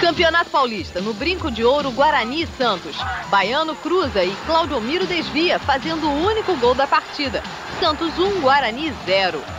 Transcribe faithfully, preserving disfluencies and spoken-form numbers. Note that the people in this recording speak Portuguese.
Campeonato Paulista, no Brinco de Ouro, Guarani e Santos. Baiano cruza e Claudomiro desvia, fazendo o único gol da partida. Santos um, Guarani zero.